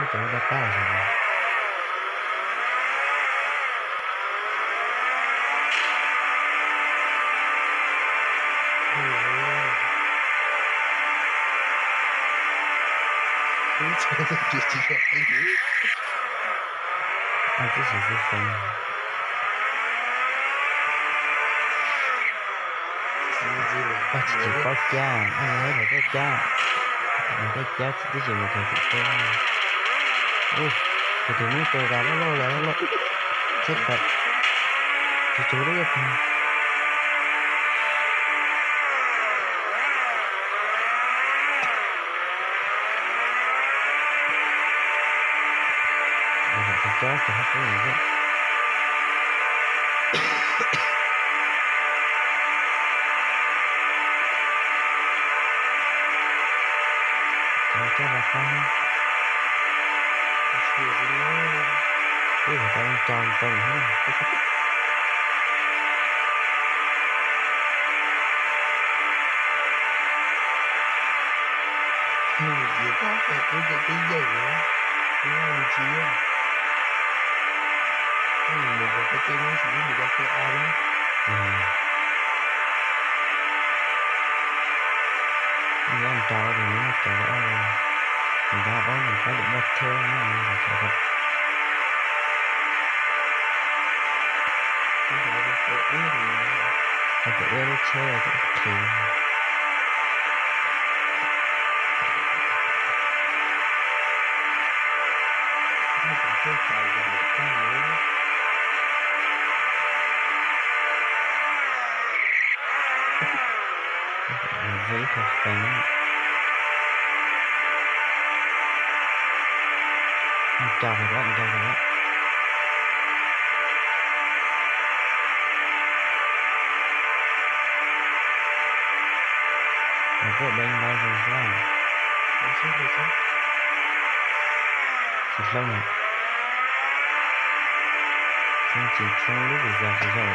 chỗ đó cá rồi. Anh chỉ sử dụng chỉ có cha, anh nói là có cha, cái cha chỉ chỉ một cái gì thôi. Thì tụi nó tôi ra nó lo chết thật, thì chú đấy thôi. Thì chó thì hết cái gì đó. Cho là con cái người ta tròn hết gì có cái gì nữa đúng không chị á mình có cái nó chỉ mình có cái ao đó nó ăn trâu thì nó trâu người ta có mình có được bất thương nó là trâu thật nó phải đưa nó chơi là thì cái cầu của một cái nữa giấy thật phánh chào rồi đó cái bên đây rồi sao chỉ xong rồi xong chỉ xong lúc bây giờ thì rồi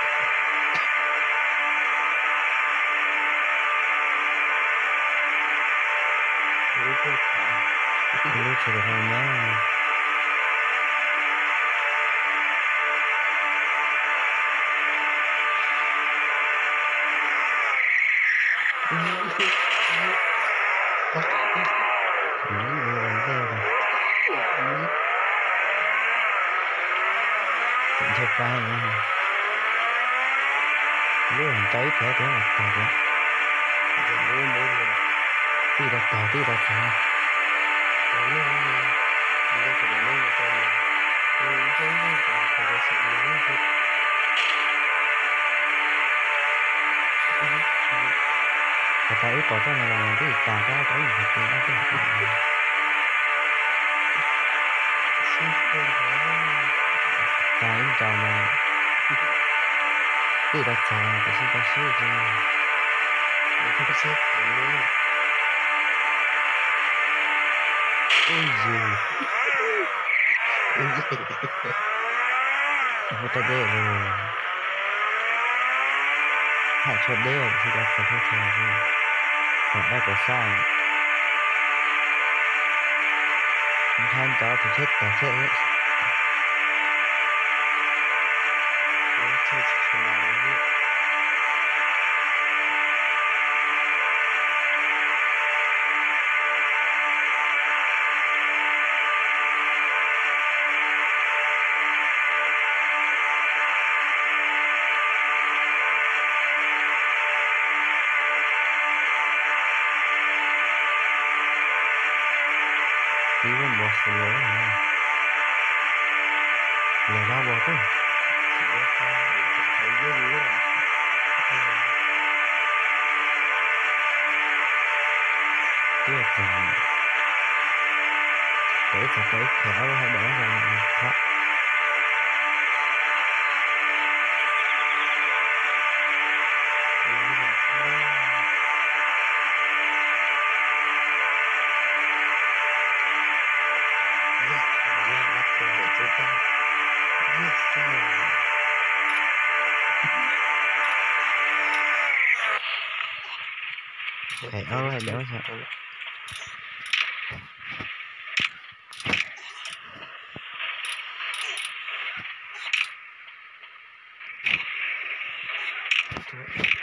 lúc thì được hơn nhé chơi phai lúc mình tới thế thế là tàu đó tí đặt tàu và thấy có cái này là cái tàu đó có gì thì nó cái cái trò này tí đặt tàu thì sẽ có số chứ cái xe ôi dù vô tay đê rồi hạ cho đê thì đặt cho thôi thôi còn đây có sai than cho thì chết cả chết hết even boss lo là ra bỏ thôi cái là để cho cái khéo hay bỏ ra thoát Hãy subscribe cho kênh Ghiền Mì Gõ để không bỏ lỡ những video hấp dẫn. Trời.